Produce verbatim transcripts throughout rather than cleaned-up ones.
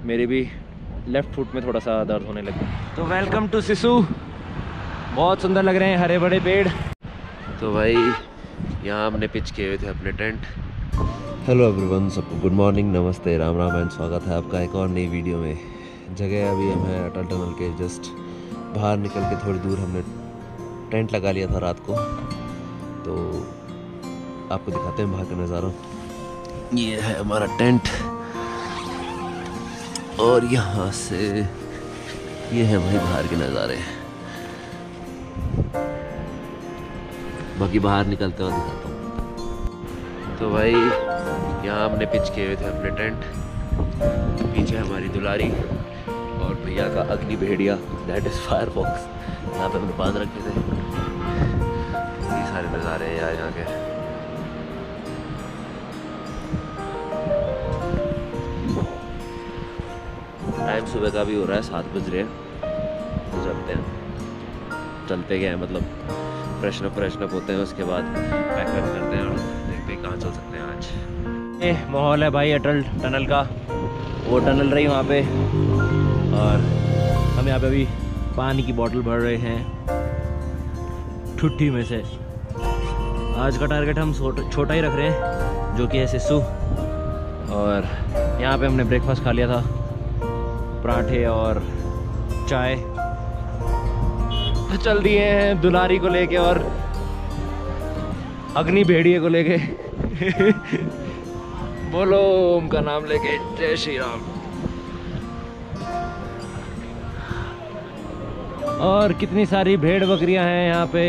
मेरे भी left foot में थोड़ा सा दर्द होने लगा। तो वेलकम टू सिसु। बहुत सुंदर लग रहे हैं हरे भरे पेड़। तो भाई यहाँ हमने पिच किए हुए थे अपने टेंट। हेलो एवरीवन, सबको गुड मॉर्निंग, नमस्ते, राम राम एंड स्वागत है आपका एक और नई वीडियो में। जगह अभी हम हैं अटल टनल के जस्ट बाहर निकल के थोड़ी दूर हमने टेंट लगा लिया था रात को, तो आपको दिखाते हैं बाहर का नज़ारा। ये है हमारा टेंट और यहाँ से ये है वही बाहर के नज़ारे। बाकी बाहर निकलते हुए दिखाता हूँ। तो भाई यहाँ हमने पिच किए हुए थे अपने टेंट। पीछे हमारी दुलारी और भैया का अग्नि भेड़िया, दैट इज़ फायर फॉक्स। यहाँ पे हमने बांध रखे थे। ये सारे नज़ारे हैं यार यहाँ के। टाइम सुबह का भी हो रहा है, सात बज रहे हैं। तो चलते हैं, चलते गए मतलब फ्रेशन अप फ्रेशन अप होते हैं, उसके बाद पैक वैक करते हैं और देखते हैं कहाँ चल सकते हैं आज। ये माहौल है भाई अटल टनल का। वो टनल रही वहाँ पे और हम यहाँ पे अभी पानी की बोतल भर रहे हैं ठुट्ठी में से। आज का टारगेट हम छोटा ही रख रहे हैं, जो कि है सिसु। और यहाँ पे हमने ब्रेकफास्ट खा लिया था, पराठे और चाय। चल दिए हैं दुलारी को लेके और अग्नि भेड़िए को लेके। बोलो ओम का नाम लेके, जय श्री राम। और कितनी सारी भेड़ बकरियां हैं यहाँ पे।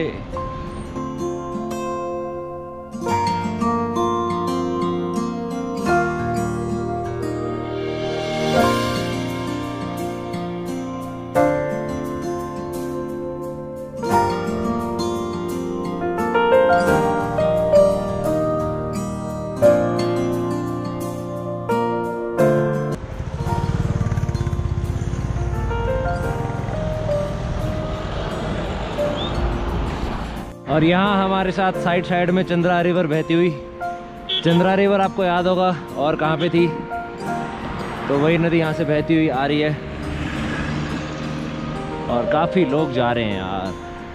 और यहाँ हमारे साथ साइड साइड में चंद्रा रिवर बहती हुई। चंद्रा रिवर आपको याद होगा और कहाँ पे थी, तो वही नदी यहाँ से बहती हुई आ रही है। और काफ़ी लोग जा रहे हैं यार।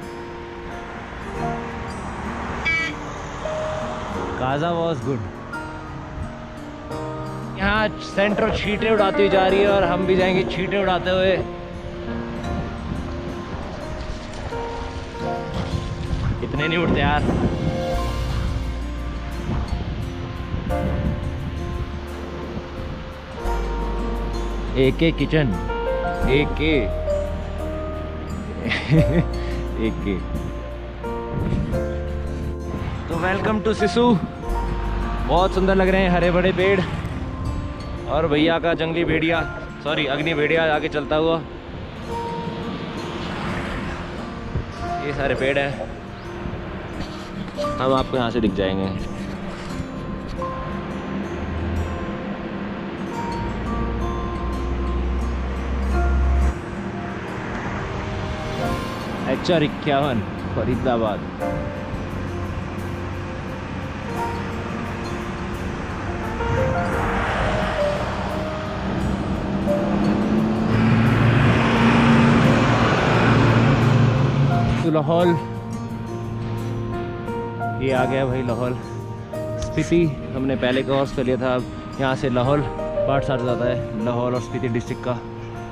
Kaza was good. यहाँ सेंट्रल छींटे उड़ाती हुई जा रही है और हम भी जाएंगे छींटे उड़ाते हुए। इतने नहीं उड़ते यार। एक के किचन, एक के एक के। तो वेलकम टू सिसु। बहुत सुंदर लग रहे हैं हरे भरे पेड़ और भैया का जंगली भेड़िया, सॉरी अग्नि भेड़िया आगे चलता हुआ। ये सारे पेड़ हैं, हम आपको यहाँ से दिख जाएंगे। एच आर इक्यावन फरीदाबाद। लाहौल, ये आ गया भाई लाहौल। स्पीति हमने पहले क्रॉस कर लिया था। अब यहाँ से लाहौल पार्ट स्टार्ट हो जाता है, लाहौल और स्पीति डिस्ट्रिक्ट का।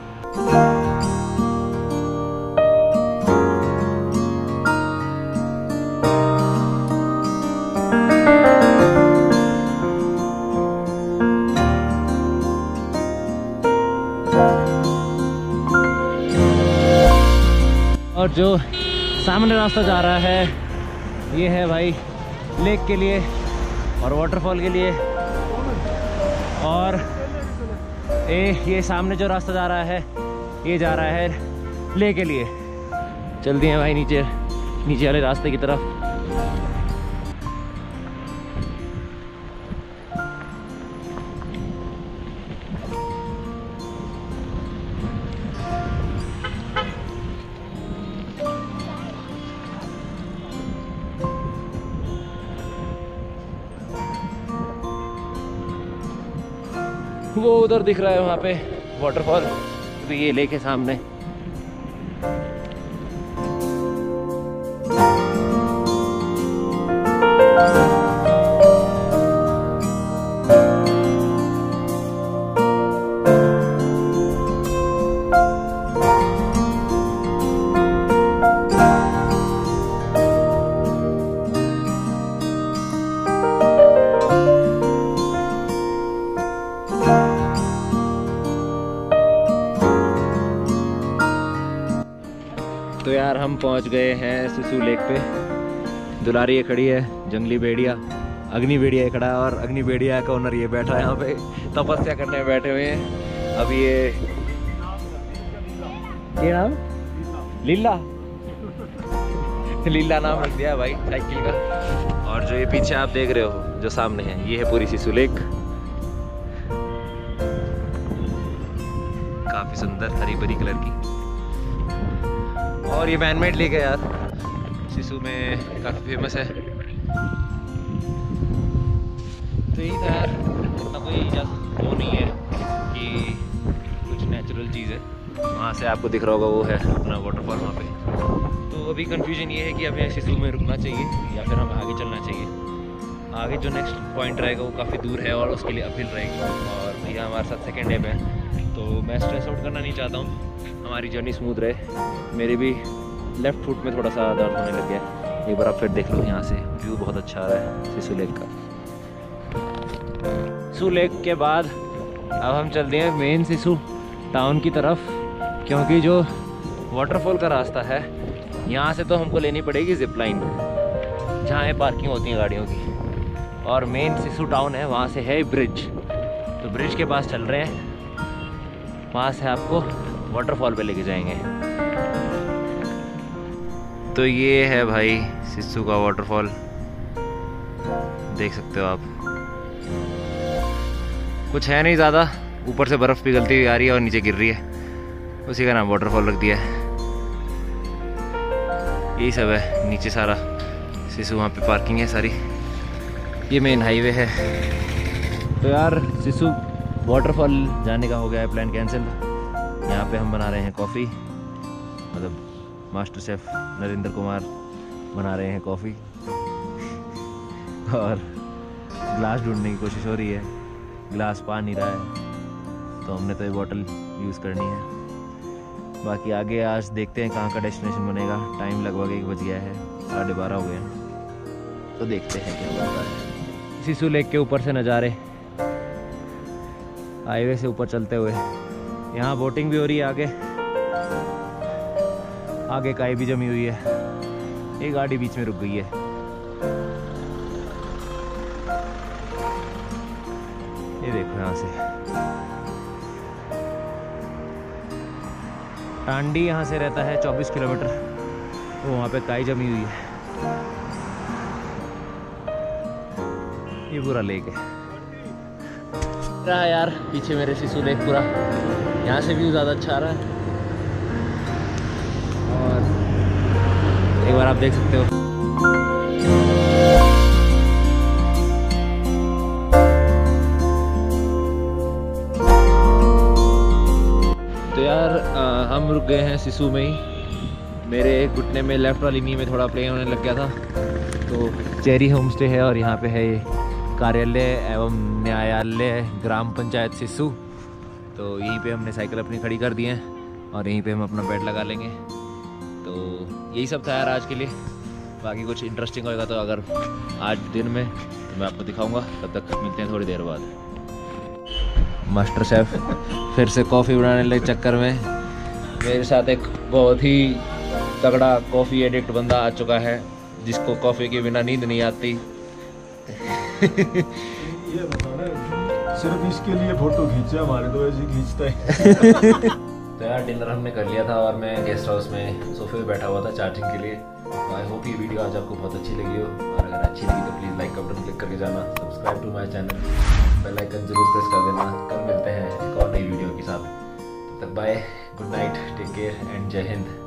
और जो सामने रास्ता जा रहा है ये है भाई लेक के लिए और वाटरफॉल के लिए। और ए ये सामने जो रास्ता जा रहा है ये जा रहा है लेक के लिए। चलते हैं भाई नीचे नीचे वाले रास्ते की तरफ। वो उधर दिख रहा है वहाँ पे वाटरफॉल, तो ये लेक है सामने। तो यार हम पहुंच गए हैं सिसु लेक पे। दुलारी ये खड़ी है, जंगली भेड़िया, अग्नि भेड़िया ये खड़ा है, और अग्नि भेड़िया का ओनर ये बैठा है यहाँ पे तपस्या करने बैठे हुए हैं। अब ये क्या नाम, लीला लीला नाम रख दिया है भाई साइकिल का। और जो ये पीछे आप देख रहे हो जो सामने है, ये है पूरी सिसु लेक। काफी सुंदर हरी भरी कलर की, और ये मैनमेड लेक है यार, सिसु में काफ़ी फेमस है। तो यही था यार, इतना कोई इजाज़त वो नहीं है कि कुछ नेचुरल चीज़ है। वहाँ से आपको दिख रहा होगा वो है अपना वाटरफॉल वहाँ पे। तो अभी कंफ्यूजन ये है कि हमें सिसु में रुकना चाहिए या फिर हमें आगे चलना चाहिए। आगे जो नेक्स्ट पॉइंट रहेगा वो काफ़ी दूर है और उसके लिए अपहिल रहेगी, और भैया हमारे साथ सेकेंड डे पे है, तो मैं स्ट्रेस आउट करना नहीं चाहता हूँ, हमारी जर्नी स्मूथ रहे। मेरे भी लेफ्ट फुट में थोड़ा सा दर्द होने लग गया। एक बार आप फिर देख लो, यहाँ से व्यू बहुत अच्छा आ रहा है सिसु लेक का। सिसु लेक के बाद अब हम चलते हैं मेन सिसु टाउन की तरफ, क्योंकि जो वाटरफॉल का रास्ता है यहाँ से तो हमको लेनी पड़ेगी जिप लाइन, जहाँ ये पार्किंग होती है गाड़ियों की, और मेन सिसु टाउन है वहाँ से है ब्रिज। तो ब्रिज के पास चल रहे हैं, वहाँ से आपको वाटरफॉल पे लेके जाएंगे। तो ये है भाई सिसु का वाटरफॉल, देख सकते हो आप। कुछ है नहीं ज़्यादा, ऊपर से बर्फ़ पिघलती हुई आ रही है और नीचे गिर रही है, उसी का नाम वाटरफॉल रख दिया है। यही सब है, नीचे सारा सिसु, वहाँ पे पार्किंग है सारी, ये मेन हाईवे है। तो यार सिसु वाटरफॉल जाने का हो गया है प्लान कैंसिल। यहाँ पे हम बना रहे हैं कॉफ़ी, मतलब मास्टर शेफ नरेंद्र कुमार बना रहे हैं कॉफ़ी, और ग्लास ढूंढने की कोशिश हो रही है, ग्लास पा नहीं रहा है, तो हमने तो ये बॉटल यूज़ करनी है। बाकी आगे आज देखते हैं कहाँ का डेस्टिनेशन बनेगा। टाइम लगभग एक बज गया है, साढ़े बारह हो गए हैं, तो देखते हैं क्या बनता है। सिसु लेक के ऊपर से नज़ारे, हाईवे से ऊपर चलते हुए। यहाँ बोटिंग भी हो रही है, आगे आगे काई भी जमी हुई है, एक गाड़ी बीच में रुक गई है। ये देखो यहाँ से टांडी, यहाँ से रहता है चौबीस किलोमीटर, तो वहाँ पे काई जमी हुई है। ये पूरा लेक है रहा यार, पीछे मेरे सिसु लेक पूरा, यहाँ से व्यू ज़्यादा अच्छा आ रहा है, और एक बार आप देख सकते हो। तो यार आ, हम रुक गए हैं सिसु में ही। मेरे घुटने में, लेफ्ट वाली नी में थोड़ा प्लेन होने लग गया था, तो चेरी होम स्टे है, और यहाँ पे है ये कार्यालय एवं न्यायालय ग्राम पंचायत सिसु। तो यहीं पे हमने साइकिल अपनी खड़ी कर दी है, और यहीं पे हम अपना बेड लगा लेंगे। तो यही सब था यार आज के लिए। बाकी कुछ इंटरेस्टिंग होगा तो अगर आज दिन में तो मैं आपको दिखाऊंगा। तब तक मिलते हैं थोड़ी देर बाद। मास्टर शेफ फिर से कॉफ़ी बनाने के चक्कर में मेरे साथ एक बहुत ही तगड़ा कॉफ़ी एडिक्ट बंदा आ चुका है, जिसको कॉफ़ी के बिना नींद नहीं आती। ये सिर्फ इसके लिए फोटो खींचा, हमारे तो ऐसे खींचता है। तो यार डिनर हमने कर लिया था, और मैं गेस्ट हाउस में सोफे पे बैठा हुआ था चार्जिंग के लिए। आई होप ये वीडियो आज आपको बहुत अच्छी लगी हो, और अगर अच्छी लगी तो प्लीज़ लाइक का बटन क्लिक करके जाना, subscribe to my channel, bell icon जरूर प्रेस कर देना। कल मिलते हैं एक और नई वीडियो के साथ, तब तक bye, good night, take care and Jai Hind.